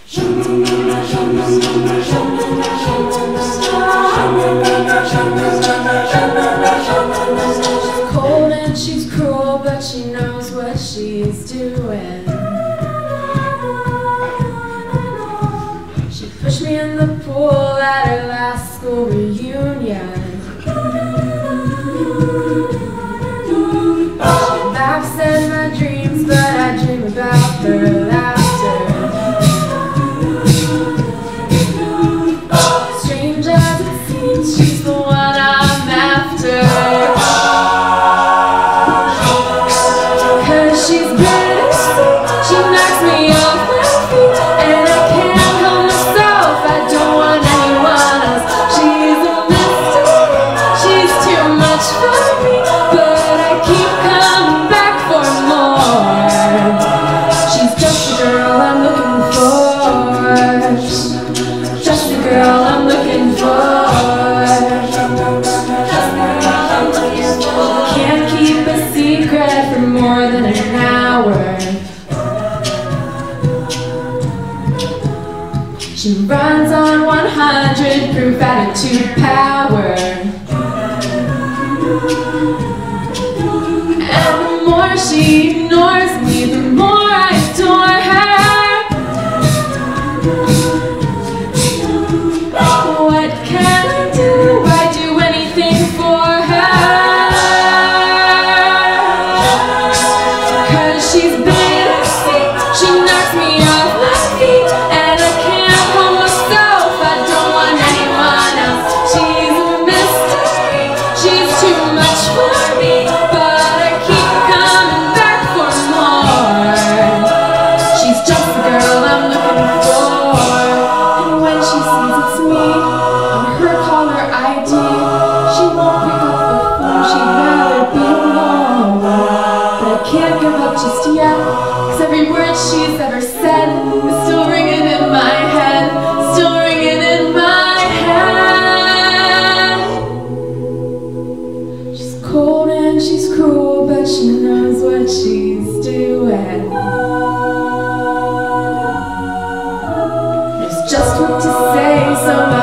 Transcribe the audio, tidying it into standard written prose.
Cold and she's cruel, but she knows what she's doing. She pushed me in the pool at her last school reunion. She laughs at my dreams, but I dream about her laughter. Strange as it seems, she's the one I'm after. Cause she's bittersweet, she knocks me off my feet, and I can't help myself, I don't want anyone else. She's a mystery, she's too much for me, but I keep coming back for more. She's just the girl I'm looking for. Just the girl I'm looking for. Can't keep a secret for more than an hour. She runs on 100 proof attitude power. And the more she ignores me, the more I adore her. What can I do? I do anything for her. Cause she's bittersweet, she knocks me off my feet, and I can't hold myself, I don't want anyone else. She's a mystery, she's too much for me, but I keep coming back for more. She's just the girl I'm looking for. And when she sees it's me, on her caller ID, she won't pick up the phone, she'd rather be alone. But I can't give up just yet, cause every word she's ever said is still ringing in my head, still ringing in my head. She's cold and she's cruel, but she knows what she's doing. There's just what to say, so